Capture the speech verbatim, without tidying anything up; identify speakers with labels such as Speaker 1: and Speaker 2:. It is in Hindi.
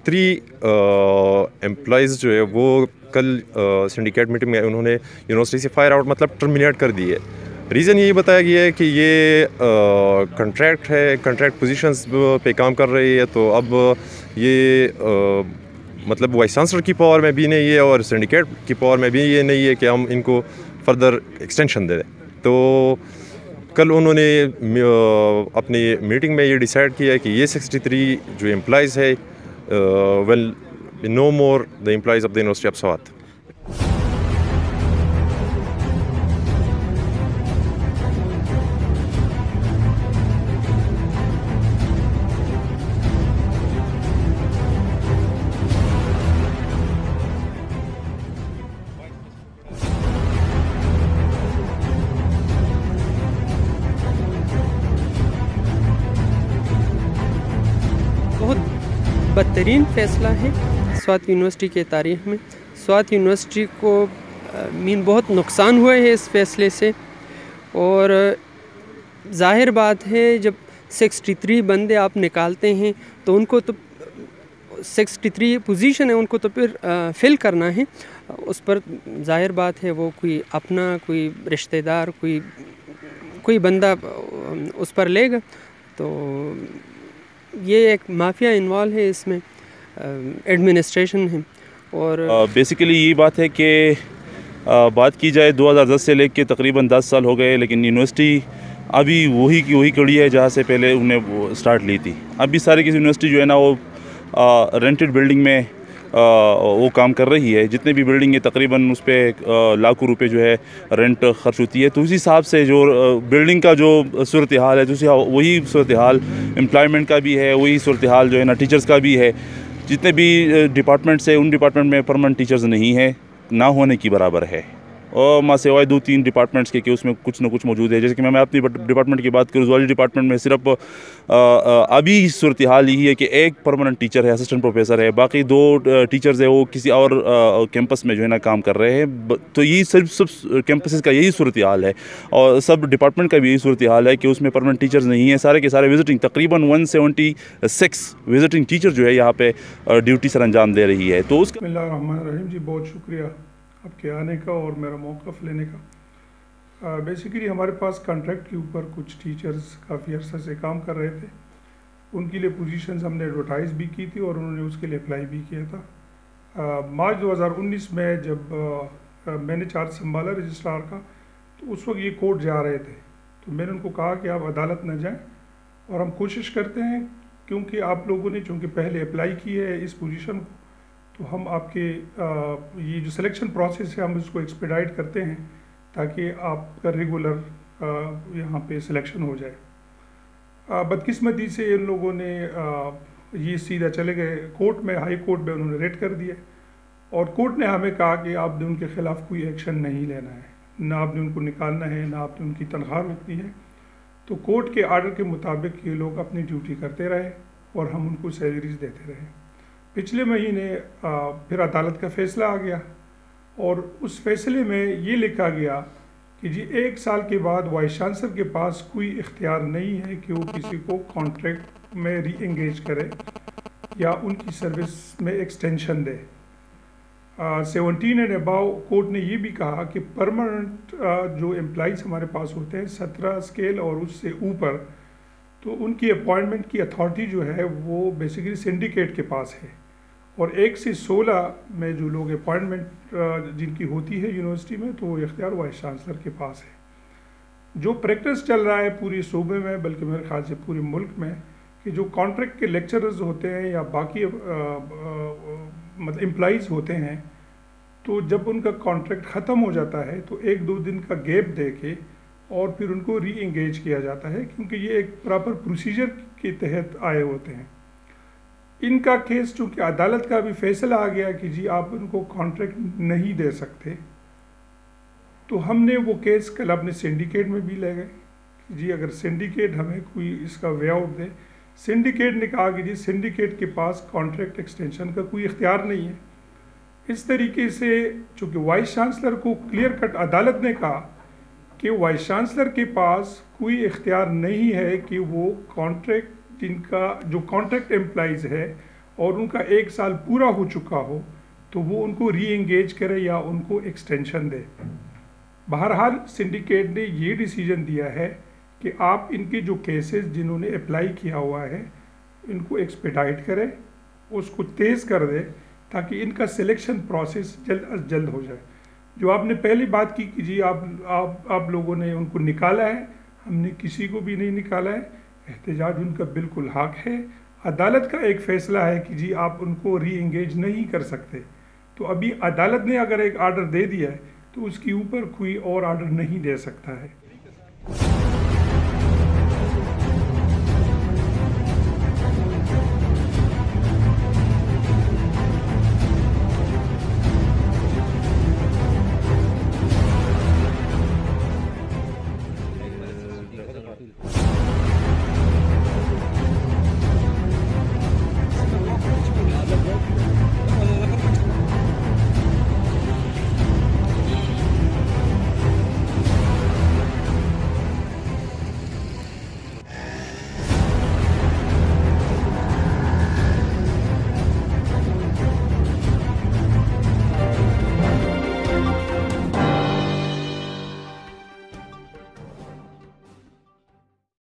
Speaker 1: थ्री एम्प्लॉयज़ जो है वो कल सिंडिकेट मीटिंग में उन्होंने यूनिवर्सिटी से फायर आउट मतलब टर्मिनेट कर दी है। रीज़न यही बताया गया है कि ये कॉन्ट्रैक्ट है, कॉन्ट्रैक्ट पोजीशंस पे काम कर रही है, तो अब ये आ, मतलब वाइस चांसलर की पावर में भी नहीं है और सिंडिकेट की पावर में भी ये नहीं है कि हम इनको फर्दर एक्सटेंशन दे दें। तो कल उन्होंने अपनी मीटिंग में ये डिसाइड किया कि ये सिक्सटी थ्री जो एम्प्लॉइज़ है will no more the employees of the university of Swat.
Speaker 2: बहुत बदतरीन फ़ैसला है स्वात यूनिवर्सिटी के तारीख़ में। स्वात यूनिवर्सिटी को मीन बहुत नुकसान हुआ है इस फ़ैसले से, और ज़ाहिर बात है जब सिक्सटी थ्री बंदे आप निकालते हैं तो उनको तो सिक्सटी थ्री पोजीशन है, उनको तो फिर फिल करना है। उस पर ज़ाहिर बात है वो कोई अपना कोई रिश्तेदार कोई कोई बंदा उस पर लेगा, तो ये एक माफिया इन्वॉल्व है इसमें, एडमिनिस्ट्रेशन है। और
Speaker 3: बेसिकली ये बात है कि बात की जाए दो हज़ार दस से लेकर तकरीबन दस साल हो गए, लेकिन यूनिवर्सिटी अभी वही की वही कड़ी है जहाँ से पहले उन्हें वो स्टार्ट ली थी। अभी सारी की यूनिवर्सिटी जो है ना वो रेंटेड बिल्डिंग में आ, वो काम कर रही है। जितने भी बिल्डिंग है तकरीबन उस पर लाखों रुपए जो है रेंट खर्च होती है। तो उसी हिसाब से जो बिल्डिंग का जो सूरत हाल है, दूसरी वही सूरत हाल एम्प्लॉयमेंट का भी है, वही सूरत हाल जो है ना टीचर्स का भी है। जितने भी डिपार्टमेंट्स है उन डिपार्टमेंट में परमानेंट टीचर्स नहीं है, ना होने की बराबर है। और माँ सिवाय दो तीन डिपार्टमेंट्स के कि उसमें कुछ ना कुछ मौजूद है। जैसे कि मैं मैं अपनी डिपार्टमेंट की बात करूँ, ज़ूलॉजी डिपार्टमेंट में सिर्फ आ, आ, अभी सूरत हाल यही है कि एक परमानेंट टीचर है, असिस्टेंट प्रोफेसर है, बाकी दो टीचर्स है वो किसी और कैंपस में जो है ना काम कर रहे हैं। तो यही सिर्फ सब कैंपसेस का यही सूरत हाल है, और सब डिपार्टमेंट का भी यही सूरत हाल है कि उसमें परमानेंट टीचर्स नहीं है। सारे के सारे विजिटिंग तकरीबन one seventy six visiting teacher जो है यहाँ पे ड्यूटी सर अंजाम दे रही है। तो उसका
Speaker 4: बिस्मिल्लाहिर्रहमानिर्रहीम जी, बहुत शुक्रिया आपके आने का और मेरा मौक़िफ़ लेने का। बेसिकली हमारे पास कॉन्ट्रैक्ट के ऊपर कुछ टीचर्स काफ़ी अर्सा से काम कर रहे थे। उनके लिए पोजीशंस हमने एडवर्टाइज़ भी की थी और उन्होंने उसके लिए अप्लाई भी किया था। मार्च दो हज़ार उन्नीस में जब आ, मैंने चार्ज संभाला रजिस्ट्रार का, तो उस वक्त ये कोर्ट जा रहे थे। तो मैंने उनको कहा कि आप अदालत न जाएँ और हम कोशिश करते हैं, क्योंकि आप लोगों ने चूँकि पहले अप्लाई की है इस पोजीशन को, तो हम आपके आ, ये जो सिलेक्शन प्रोसेस है हम उसको एक्सपेडाइट करते हैं ताकि आपका रेगुलर यहाँ पे सिलेक्शन हो जाए। बदकिस्मती से इन लोगों ने आ, ये सीधा चले गए कोर्ट में, हाई कोर्ट में उन्होंने रेड कर दिया और कोर्ट ने हमें कहा कि आपने उनके ख़िलाफ़ कोई एक्शन नहीं लेना है, ना आपने उनको निकालना है, ना आपने उनकी तनख्वाह रोकनी है। तो कोर्ट के आर्डर के मुताबिक ये लोग अपनी ड्यूटी करते रहे और हम उनको सैलरीज देते रहे। पिछले महीने फिर अदालत का फ़ैसला आ गया और उस फैसले में ये लिखा गया कि जी एक साल के बाद वाइस चांसलर के पास कोई इख्तियार नहीं है कि वो किसी को कॉन्ट्रैक्ट में री एंगेज करे या उनकी सर्विस में एक्सटेंशन दे। सेवनटीन एंड अबाव कोर्ट ने ये भी कहा कि परमानेंट जो एम्प्लॉइज़ हमारे पास होते हैं सत्रह स्केल और उससे ऊपर, तो उनकी अपॉइंटमेंट की अथॉरिटी जो है वो बेसिकली सिंडिकेट के पास है। और एक से सोलह में जो लोग अपॉइंटमेंट जिनकी होती है यूनिवर्सिटी में, तो वो इख्तियार वाइस चांसलर के पास है। जो प्रैक्टिस चल रहा है पूरे सूबे में, बल्कि मेरे ख्याल से पूरे मुल्क में, कि जो कॉन्ट्रैक्ट के लेक्चरर्स होते हैं या बाकी मतलब एम्प्लॉइज़ होते हैं, तो जब उनका कॉन्ट्रैक्ट ख़त्म हो जाता है तो एक दो दिन का गैप दे के और फिर उनको री एंगेज किया जाता है, क्योंकि ये एक प्रॉपर प्रोसीजर के तहत आए होते हैं। इनका केस चूँकि अदालत का भी फैसला आ गया कि जी आप उनको कॉन्ट्रैक्ट नहीं दे सकते, तो हमने वो केस कल अपने सिंडिकेट में भी ले गए कि जी अगर सिंडिकेट हमें कोई इसका वे आउट दे। सिंडिकेट ने कहा कि जी सिंडिकेट के पास कॉन्ट्रैक्ट एक्सटेंशन का कोई इख्तियार नहीं है। इस तरीके से चूँकि वाइस चांसलर को क्लियर कट अदालत ने कहा कि वाइस चांसलर के पास कोई इख्तियार नहीं है कि वो कॉन्ट्रैक्ट जिनका जो कॉन्ट्रैक्ट एम्प्लॉइज़ है और उनका एक साल पूरा हो चुका हो तो वो उनको री एंगेज करे या उनको एक्सटेंशन दे। बहरहाल सिंडिकेट ने ये डिसीजन दिया है कि आप इनके जो केसेस जिन्होंने अप्लाई किया हुआ है इनको एक्सपेडाइट करें, उसको तेज़ कर दे ताकि इनका सिलेक्शन प्रोसेस जल्द अज जल्द हो जाए। जो आपने पहली बात की कि जी आप आप आप लोगों ने उनको निकाला है, हमने किसी को भी नहीं निकाला है। एहतजाज उनका बिल्कुल हक है। अदालत का एक फ़ैसला है कि जी आप उनको री एंगेज नहीं कर सकते। तो अभी अदालत ने अगर एक आर्डर दे दिया है तो उसके ऊपर कोई और आर्डर नहीं दे सकता है।